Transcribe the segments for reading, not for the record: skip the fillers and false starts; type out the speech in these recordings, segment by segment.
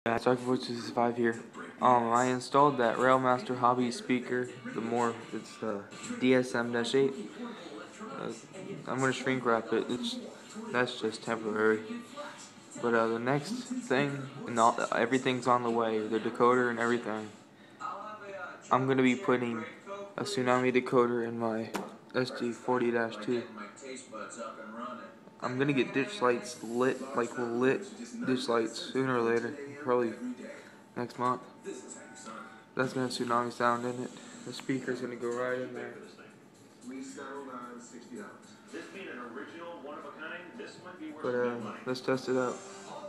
Yeah, Dark265 here. I installed that Railmaster Hobby speaker. It's the DSM-8. I'm gonna shrink wrap it. That's just temporary. But the next thing, and everything's on the way. The decoder and everything. I'm gonna be putting a Tsunami decoder in my SD40-2. I'm gonna get ditch lights lit ditch lights sooner or later, probably next month. That's gonna have Tsunami sound in it. The speaker's gonna go right in there. But let's test it out.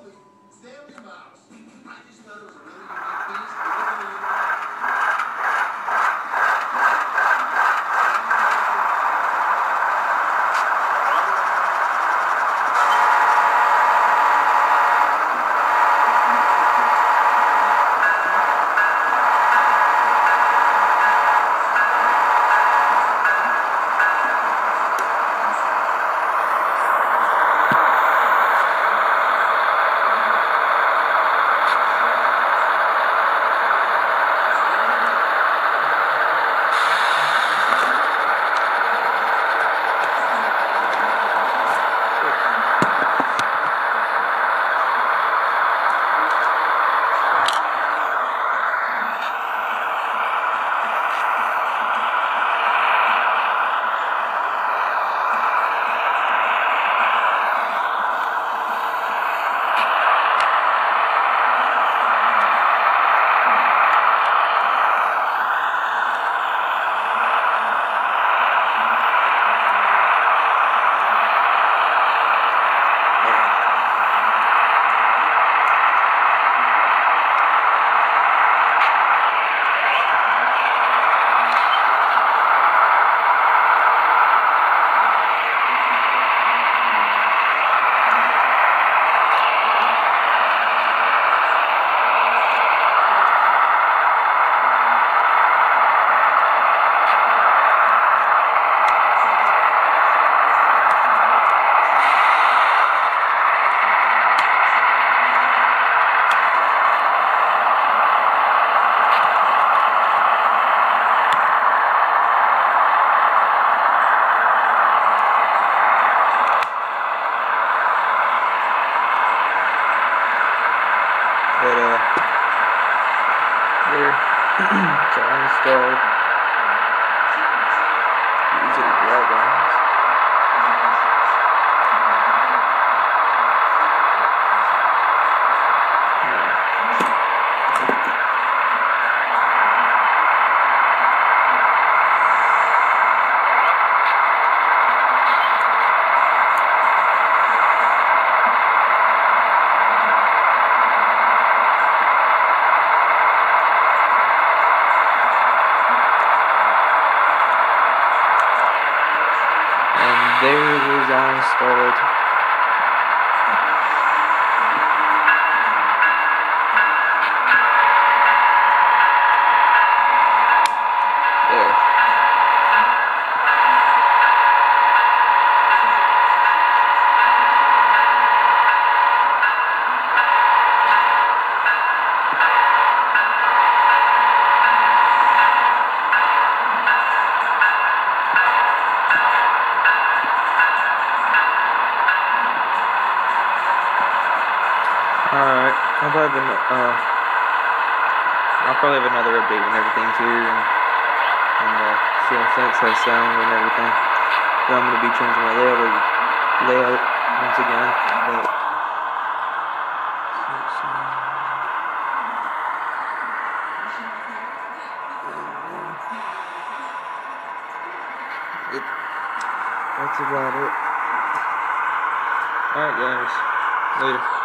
There, it's all installed. These are the right ones. There it is, all installed. There. Alright, I'll probably have another update when everything's here and see how sense has sound and everything. But I'm going to be changing my layout once again. But that's about it. Alright guys, later.